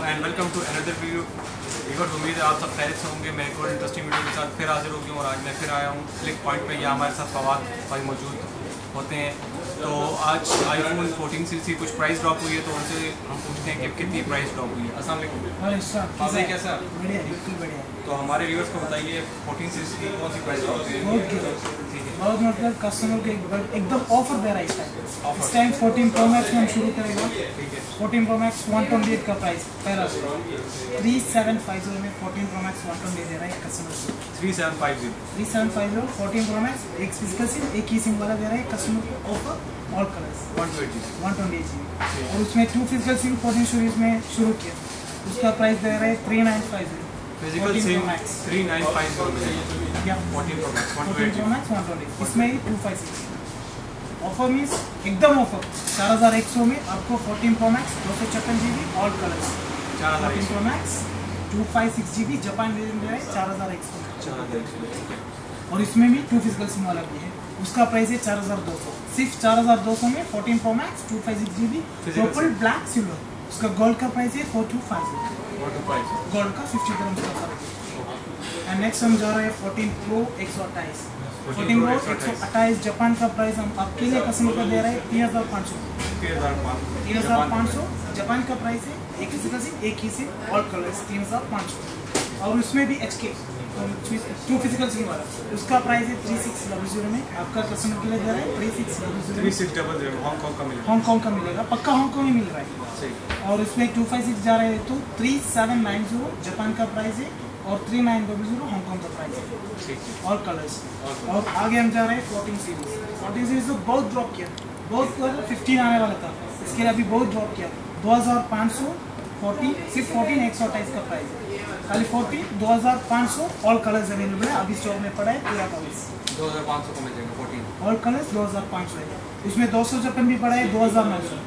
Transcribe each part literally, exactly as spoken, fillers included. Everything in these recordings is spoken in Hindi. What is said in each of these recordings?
And welcome to another video. एक और उम्मीद है आप सब खैरियत से होंगे। मैं एक और इंटरेस्टिंग वीडियो के साथ फिर हाजिर हो गया हूँ और आज मैं फिर आया हूँ क्लिक पॉइंट पे। यहाँ हमारे साथ फवाद भाई मौजूद होते हैं। तो आज आईफोन फोर्टीन सीरीज की कुछ प्राइस ड्रॉप हुई है, तो उनसे हम पूछते हैं कि कितनी प्राइस ड्रॉप हुई है। अस्सलाम वालेकुम। कैसा? बढ़िया, बिल्कुल बढ़िया। तो हमारे व्यूअर्स को बताइए फोर्टीन सीरीज की कौन सी प्राइस ड्रॉप हुई है? बहुत मतलब कस्टमर को एक एकदम ऑफर दे रहा है इस टाइम। इस टाइम फोर्टीन प्रो मैक्स में हम शुरू करेगा। Fourteen pro max one twenty eight का प्राइस पहला थ्री सेवन फाइव जीरो में fourteen pro max one twenty दे रहा है कस्टमर को। Three seven five zero three seven five zero fourteen pro max एक फिजिकल सिम एक ही सिम वाला दे रहा है कस्टमर को offer all colours one twenty one twenty eight G B और उसमें two physical SIM fourteen series में शुरू किया, उसका प्राइस दे रहा है three nine five zero physical SIM three nine five zero या fourteen pro max one fourteen twenty pro max one twenty इसमें ही two five six offer means एकदम ऑफर चार हज़ार एक सौ में आपको फोर्टीन प्रो मैक्स दो सौ छप्पन जी बी ऑल कलर्स चार हज़ार fourteen pro max two five six G B Japan variant है चार हज़ार एक सौ चार हज़ार एक सौ और इसमें भी टू फिजिकल सिम वाला भी है, उसका प्राइस है चार हज़ार दो सौ सिर्फ चार हज़ार दो सौ में fourteen pro max two five six G B purple black silver. उसका गोल्ड का प्राइस है four two five zero gold का फिफ्टी ग्राम का फर्क है। एंड नेक्स्ट हम जा रहे हैं फोर्टीन प्रो एक सौ अट्ठाईस फोर्टीन प्रो एक सौ अट्ठाईस जापान का प्राइस हम आपके लिए कस्टमर को दे रहे हैं तीन हज़ार पाँच सौ तीन हज़ार पाँच सौ जापान का प्राइस है एक फिजिकल सिम एक ही सिम ऑल कलर्स तीन हज़ार पाँच सौ और उसमें भी एच के टू फिजिकल सिम वाला उसका प्राइस है थ्री सिक्स डबल जीरो में आपका कस्टमर के लिए दे रहा है three six double zero three six double zero Hong Kong का मिलेगा हांगकॉन्ग का मिलेगा पक्का हांगकॉन्ग में मिल रहा है सही। और उसमें टू फाइव सिक्स जा रहे हैं तो three seven nine zero Japan का प्राइस है और three nine double zero Hong Kong का प्राइस है ऑल कलर्स। और आगे हम जा रहे हैं फोर्टीन सीरीज फोर्टीन सीरीज तो बहुत ड्रॉप किया, बहुत फिफ्टीन आने वाला था, इसके लिए अभी बहुत ड्रॉप किया दो हज़ार पाँच सौ फोर्टीन सिर्फ फोर्टीन एक सौ अट्ठाईस का प्राइस है खाली फोर्टीन दो हज़ार पाँच सौ ऑल कलर्स अवेलेबल है अभी स्टॉक में पड़ा है पूरा कलर्स दो हज़ार पाँच सौ का मिल जाएगा फोर्टीन ऑल कलर्स दो हज़ार पाँच सौ है। इसमें दो सौ छप्पन भी पड़ा है दो हज़ार नौ सौ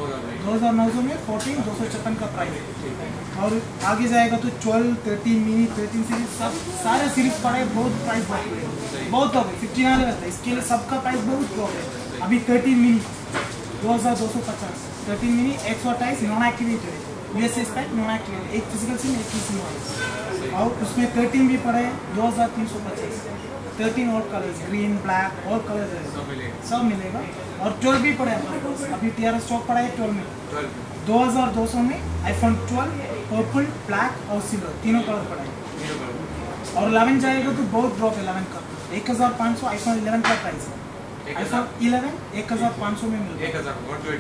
दो हज़ार नौ सौ में फोर्टीन दो सौ छप्पन का प्राइस है। और आगे जाएगा तो twelve thirteen mini thirteen series सब सारे सीरीज पड़े बहुत प्राइस बहुत बहुत हो गए फिफ्टीन आने वाला था, इसके लिए सबका प्राइस बहुत कम है। अभी थर्टीन मिनी दो हज़ार दो सौ पचास थर्टीन मिनी एक सौ अट्ठाईस नॉन एक्टिवेटेड है यूएसए स्पेक नॉन एक्टिवेटेड एक फिजिकल सिम एक ही सिम वाला और उसमें थर्टीन भी पड़े हैं दो हज़ार तीन सौ पचास थर्टीन और कलर्स ग्रीन ब्लैक और कलर्स सब मिलेगा और ट्वेल्व भी पड़े हमारे पास अभी टीआरएस स्टॉक पड़ा है ट्वेल्व में दो हज़ार दो सौ में आईफोन ट्वेल्व पर्पल ब्लैक और सिल्वर तीनों कलर पड़ा है। और इलेवन जाएगा तो बहुत ड्रॉप है इलेवन का एक हज़ार पाँच सौ आईफोन इलेवन का प्राइस है आईफोन इलेवन एक हज़ार पाँच सौ में मिलेगा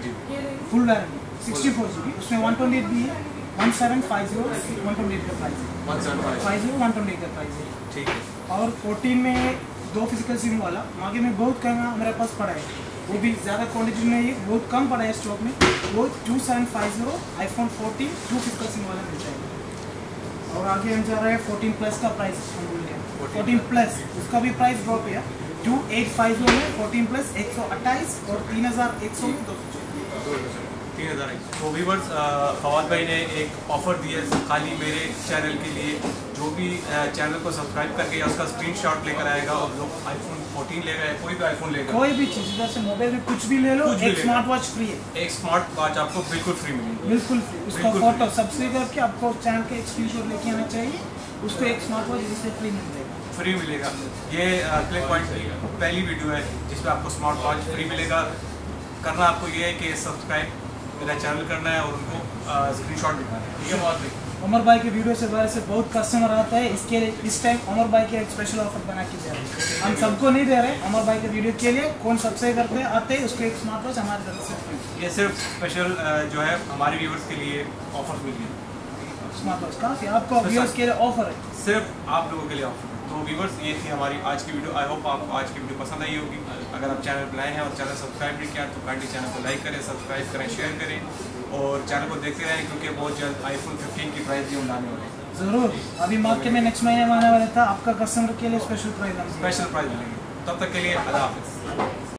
full warranty sixty four G B उसमें वन ट्वेंटी एट भी है one seven five zero one twenty eight का प्राइस है five zero one twenty eight का प्राइस है ठीक है। और फोर्टीन में दो फिजिकल सिम वाला आगे में बहुत कम मेरे पास पड़ा है, वो भी ज़्यादा क्वांटिटी में नहीं है बहुत कम पड़ा है स्टॉक में, वो two seven five zero iPhone fourteen two physical SIM वाला मिल जाएगा। और आगे हम जा रहे हैं फोर्टीन प्लस का प्राइस हम बोल रहे फोर्टीन प्लस उसका भी प्राइस ड्रॉप है टू एट फाइव जीरो में फोर्टीन प्लस एक सौ अट्ठाईस और तीन हज़ार एक सौ में दो सौ तीन हज़ार एक तो व्यूअर्स फवाद भाई ने एक ऑफ़र दिया है खाली मेरे चैनल के लिए, जो भी चैनल को सब्सक्राइब करके या उसका स्क्रीनशॉट लेकर आएगा और लोग आईफोन फोर्टीन लेगा या कोई भी आईफोन लेगा कोई भी चीज़ जैसे मोबाइल में कुछ भी ले लो एक स्मार्ट वॉच फ्री है एक स्मार्ट वॉच आपको बिल्कुल फ्री मिलेगी बिल्कुल फ्री उसका फोटो सबसे करके आपको चैनल के एक स्क्रीनशॉट लेके आना चाहिए उसको एक स्मार्ट वॉच जिससे फ्री मिल जाएगा फ्री मिलेगा। ये क्लिक पॉइंट की पहली वीडियो है जिसमें आपको स्मार्ट वॉच फ्री मिलेगा। करना आपको ये है कि सब्सक्राइब मेरा चैनल करना है और उनको स्क्रीनशॉट दिखाना है। ठीक है बहुत भी उमर भाई की वीडियो से वजह से बहुत कस्टमर आता है, इसके लिए इस टाइम उमर भाई के एक स्पेशल ऑफर बना के दे रहे हैं। हम सबको नहीं दे रहे उमर भाई के वीडियो के लिए कौन सब्सक्राइब करते हैं आते हैं उसको एक स्मार्ट वॉच हमारे तरफ से ये सिर्फ स्पेशल जो है हमारे व्यूवर्स के लिए ऑफर मिली है स्मार्ट वॉच का आपको व्यूअर्स के लिए ऑफर है सिर्फ आप लोगों के लिए ऑफर है। तो व्यूवर्स ये थी हमारी आज की वीडियो। आई होप आपको आज की वीडियो पसंद आई होगी। अगर आप चैनल पर आए हैं और चैनल सब्सक्राइब नहीं किया तो काइंडली चैनल को लाइक करें सब्सक्राइब करें शेयर करें और चैनल को देखते रहें क्योंकि बहुत जल्द आईफोन फिफ्टीन की प्राइस भी हम लाने वाले हैं जरूर। अभी मार्केट में नेक्स्ट महीने में आने वाला था आपका कस्टमर के लिए स्पेशल प्राइस स्पेशल प्राइस मिलेंगे। तब तक के लिए अल्लाह हाफिज़।